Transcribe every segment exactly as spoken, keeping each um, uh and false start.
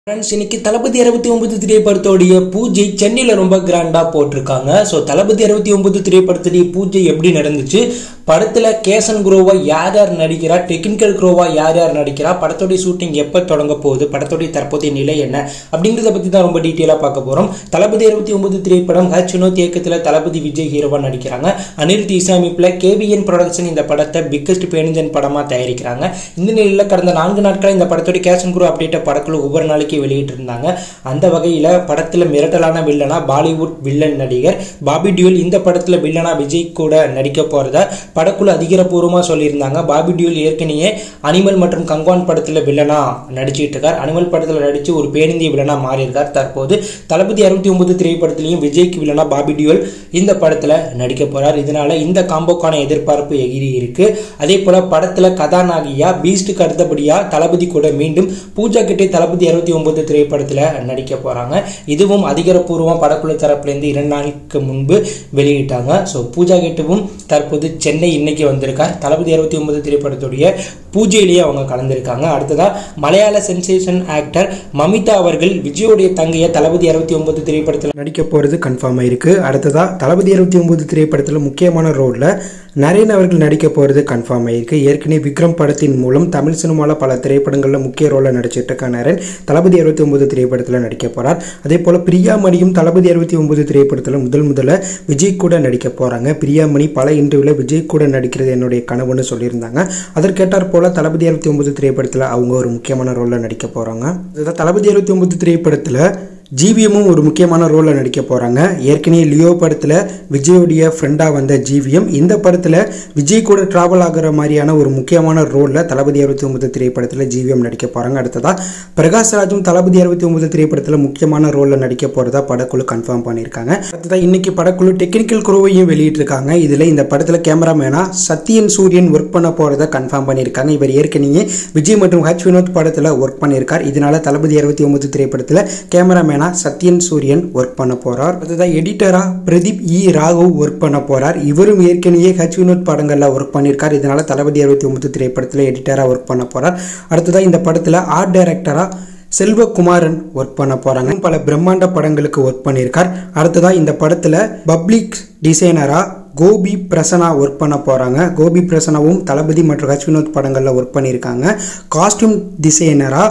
Friends, இன்னைக்கு தளபதி அறுபத்தி ஒன்பது திரைப்படத்தோடைய பூஜை சென்னையில் ரொம்ப கிராண்டாக போட்டிருக்காங்க. ஸோ தளபதி அறுபத்தி ஒன்பது திரைப்படத்துடைய பூஜை எப்படி நடந்துச்சு, படத்தில் கேசன் குரோவா யார் யார் நடிக்கிறா, டெக்னிக்கல் குரோவா யார் யார் நடிக்கிறா, படத்தோடைய ஷூட்டிங் எப்போ தொடங்க போகுது, படத்தோடைய தற்போதைய நிலை என்ன அப்படிங்கிறத பற்றி தான் ரொம்ப டீட்டெயிலாக பார்க்க போகிறோம். தளபதி அறுபத்தி ஒன்பது திரைப்படம் ஹச் வினோத் இயக்கத்தில் தளபதி விஜய் ஹீரோவாக நடிக்கிறாங்க. அனில் இசையமைப்பில் கேபிஎன் ப்ரொடக்ஷன் இந்த படத்தை பிக்கஸ்ட் பேனிஜன் படமாக தயாரிக்கிறாங்க. இந்த நிலையில் கடந்த நான்கு நாட்களாக இந்த படத்தோடைய கேசன் குரோ அப்டேட்டை படக்குழு ஒவ்வொரு நாளைக்கு வெளியிட்டு இருந்தாங்க. அந்த வகையில் படத்தில் மிரட்டலான வில்லனா பாலிவுட் வில்லன் நடிகர் பாபி டியூல் இந்த படத்தில் வில்லனா விஜய் கூட நடிக்க போறதா படக்குழு அதிகாரப்பூர்வமாக சொல்லியிருந்தாங்க. பாபி டியூல் ஏற்கனவே அனிமல் மற்றும் கங்கான் படத்தில் வில்லனா நடிச்சிட்டு இருக்கார். அனிமல் படத்தில் நடிச்சு ஒரு பேனிந்திய வில்லனா மாறி இருக்கார். தற்போது தளபதி அறுபத்தி ஒன்பது திரைப்படத்திலையும் விஜய்க்கு வில்லனா பாபி டியூல் இந்த படத்தில் நடிக்க போறார். இதனால இந்த காம்போக்கான எதிர்பார்ப்பு எகிரி இருக்கு. அதே போல படத்தில் கதாநாயகியா பீஸ்டுக்கு அடுத்தபடியா தளபதி கூட மீண்டும் பூஜா கிட்டே தளபதி அறுபத்தி ஒன்பது திரைப்படத்தில் நடிக்க போறாங்க. இதுவும் அதிகாரப்பூர்வமாக படக்குழு தரப்பிலிருந்து இரண்டு நாளுக்கு முன்பு வெளியிட்டாங்க. ஸோ பூஜா கிட்டவும் தற்போது சென்னை இன்னைக்கு வந்திருக்கார். தளபதி அறுபத்தி ஒன்பது திரைப்படத்துடைய பூஜையிலேயே அவங்க கலந்திருக்காங்க. அடுத்ததா மலையாள சென்சேஷன் ஆக்டர் மமிதா அவர்கள் விஜயோடைய தங்கைய தளபதி அறுபத்தி ஒன்பது திரைப்படத்தில் நடிக்க போறது கன்ஃபார்ம் ஆயிருக்கு. அடுத்ததா தளபதி அறுபத்தி ஒன்பது திரைப்படத்தில் முக்கியமான ரோல்ல நரேன் அவர்கள் நடிக்க போறது கன்ஃபார்ம் ஆயிருக்கு. ஏற்கனவே விக்ரம் படத்தின் மூலம் தமிழ் சினிமாவில் பல திரைப்படங்களில் முக்கிய ரோலை நடிச்சிட்டு இருக்க நரேன் தளபதி அறுபத்தி ஒன்பது திரைப்படத்தில் நடிக்க போறார். அதே போல பிரியாமணியும் தளபதி அறுபத்தி ஒன்பது திரைப்படத்தில் முதல் முதல்ல விஜய் கூட நடிக்க போறாங்க. பிரியாமணி பல இன்டர்வியூல விஜய் கூட நடிக்கிறது என்னுடைய கனவுன்னு சொல்லியிருந்தாங்க. அதற்கேட்டார் போல தளபதி அறுபத்தி ஒன்பது திரைப்படத்தில் அவங்க ஒரு முக்கியமான ரோல்ல நடிக்க போறாங்க. தளபதி அறுபத்தி ஒன்பது திரைப்படத்தில் ஜிவிஎம்மும் ஒரு முக்கியமான ரோலில் நடிக்க போகிறாங்க. ஏற்கனவே லியோ படத்தில் விஜயோடைய ஃப்ரெண்டாக வந்த ஜிவிஎம் இந்த படத்தில் விஜய் கூட ட்ராவல் ஆகிற மாதிரியான ஒரு முக்கியமான ரோலில் தளபதி அறுபத்தி ஒன்பது திரைப்படத்தில் ஜிவிஎம் நடிக்க போகிறாங்க. அடுத்ததாக பிரகாஷ் ராஜும் தளபதி அறுபத்தி ஒன்பது திரைப்படத்தில் முக்கியமான ரோலில் நடிக்க போகிறதா படக்குழு கன்ஃபார்ம் பண்ணியிருக்காங்க. அடுத்ததாக இன்னைக்கு படக்குழு டெக்னிக்கல் குரோவையும் வெளியிட்டிருக்காங்க. இதில் இந்த படத்தில் கேமராமேனாக சத்யன் சூரியன் ஒர்க் பண்ண போகிறத கன்ஃபார்ம் பண்ணியிருக்காங்க. இவர் ஏற்கனவே விஜய் மற்றும் ஹச் வினோத் படத்தில் ஒர்க் பண்ணியிருக்கார். இதனால தளபதி அறுபத்தி ஒன்பது திரைப்படத்தில் கேமராமேன் சத்யன் சூரியன் ஒர்க் பண்ண போறார். அடுத்ததான் எடிட்டரா பிரதீப் இ ராகவ் ஒர்க் பண்ண போறார். இவரும் ஏற்கனவே ஹச் வினோத் படங்கள்ல ஒர்க் பண்ணியிருக்கார். இதனால தளபதி அறுபத்தி ஒன்பது திரைப்படத்தில் எடிட்டரா ஒர்க் பண்ண போறார். அடுத்ததான் இந்த படத்தில் ஆர்ட் டைரக்டரா செல்வகுமாரன் ஒர்க் பண்ண போறாங்க. பல பிரம்மாண்ட படங்களுக்கு ஒர்க் பண்ணியிருக்கார். அடுத்ததான் இந்த படத்தில் பப்ளிக் டிசைனரா கோபி பிரசனா ஒர்க் பண்ண போறாங்க. கோபி பிரசனாவும் தளபதி மற்றும் ஹச் வினோத் படங்கள்ல ஒர்க் பண்ணியிருக்காங்க. காஸ்டியூம் டிசைனரா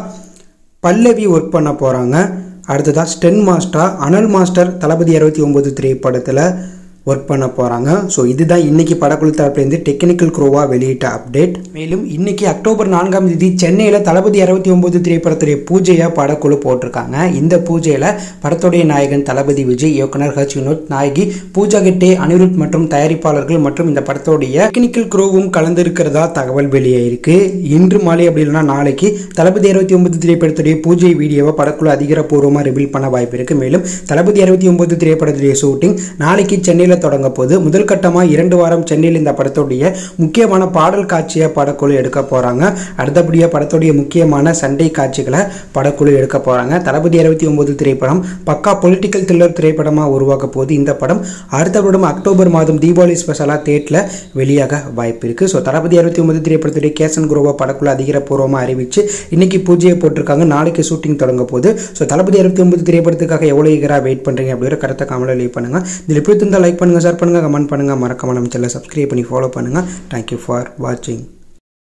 பல்லவி ஒர்க் பண்ண போறாங்க. அடுத்ததாக ஸ்டென் மாஸ்டரா அனல் மாஸ்டர் தளபதி அறுபத்தி ஒன்பது திரைப்படத்தில் ஒர்க் பண்ண போகிறாங்க. ஸோ இதுதான் இன்னைக்கு படக்குழு தரப்புலேருந்து டெக்னிக்கல் குரோவா வெளியிட்ட அப்டேட். மேலும் இன்னைக்கு அக்டோபர் நான்காம் தேதி சென்னையில் தளபதி அறுபத்தி ஒன்பது திரைப்படத்துடைய பூஜையை படக்குழு போட்டிருக்காங்க. இந்த பூஜையில் படத்துடைய நாயகன் தளபதி விஜய், இயக்குனர் ஹச் வினோத், நாயகி பூஜா கெட்டே, அனிருத் மற்றும் தயாரிப்பாளர்கள் மற்றும் இந்த படத்துடைய டெக்னிக்கல் குரோவும் கலந்திருக்கிறதா தகவல் வெளியாயிருக்கு. இன்று மாலை அப்படி இல்லைன்னா நாளைக்கு தளபதி அறுபத்தி ஒன்பது திரைப்படத்துடைய பூஜை வீடியோவை படக்குழு அதிகாரப்பூர்வமாக ரிவீல் பண்ண வாய்ப்பு இருக்கு. மேலும் தளபதி அறுபத்தி ஒன்பது திரைப்படத்துடைய ஷூட்டிங் நாளைக்கு சென்னையில் தொடங்க போது முதல் கட்டமா இரண்டு வாரம் சென்னையில் இந்த படத்துடைய முக்கியமான பாடல் காட்சியை படக்குழு எடுக்க போறாங்க. அடுத்தபடியா படத்துடைய முக்கியமான சண்டை காட்சிகளை படக்குழு எடுக்க போறாங்க. தளபதி அறுபத்தி ஒன்பது திரைப்படம் பக்கா பொலிட்டிக்கல் த்ரில்லர் திரைப்படமா உருவாக்க போது இந்த படம் அடுத்த வருடம் அக்டோபர் மாதம் தீபாவளி ஸ்பெஷலா தேட்டர்ல வெளியாக வாய்ப்பு இருக்கு. ஸோ தளபதி அறுபத்தி ஒன்பது திரைப்படத்துடைய கேசன் குரோவா படக்குழு அதிகாரப்பூர்வமாக அறிவிச்சு இன்னைக்கு பூஜையை போட்டிருக்காங்க. நாளைக்கு ஷூட்டிங் தொடங்க போது. ஸோ தளபதி அறுபத்தி ஒன்பது திரைப்படத்துக்காக எவ்வளவு ஈகரா வெயிட் பண்றீங்க அப்படிங்கிற கருத்தை கமெண்ட்ல லீவ் பண்ணுங்க. இதில் எப்படி இருந்தால் லைக் பண்ணுங்க, ஷேர் பண்ணுங்க, கமெண்ட் பண்ணுங்க, மறக்காம நம்ம சேனலை சப்ஸ்கிரைப் பண்ணி ஃபாலோ பண்ணுங்க. தேங்க்யூ ஃபார் வாட்சிங்.